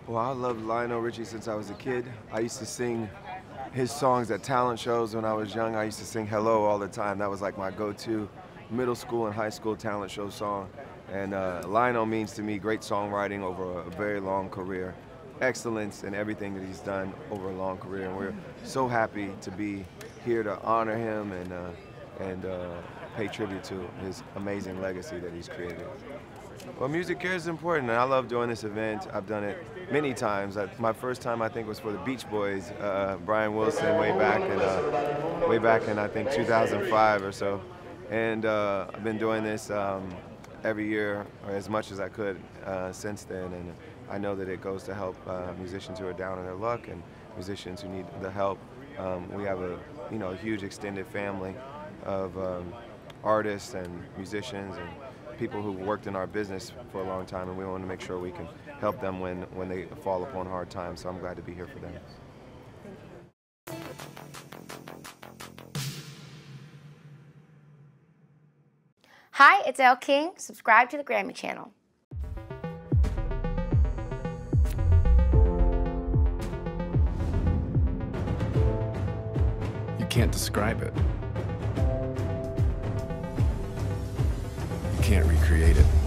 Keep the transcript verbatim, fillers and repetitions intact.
Well, I loved Lionel Richie since I was a kid. I used to sing his songs at talent shows when I was young. I used to sing Hello all the time. That was like my go-to middle school and high school talent show song. And uh, Lionel means to me great songwriting over a very long career, excellence in everything that he's done over a long career. And we're so happy to be here to honor him and, uh, and uh, pay tribute to his amazing legacy that he's created. Well, music care is important, and I love doing this event. I've done it many times. I, my first time, I think, was for the Beach Boys, uh, Brian Wilson, way back in, uh, way back in I think two thousand five or so. And uh, I've been doing this um, every year, or as much as I could uh, since then. And I know that it goes to help uh, musicians who are down on their luck and musicians who need the help. Um, we have a, you know, a huge extended family of um, artists and musicians and people who worked in our business for a long time, and we want to make sure we can help them when, when they fall upon hard times, so I'm glad to be here for them. Hi, it's Elle King. Subscribe to the Grammy channel. You can't describe it. You can't recreate it.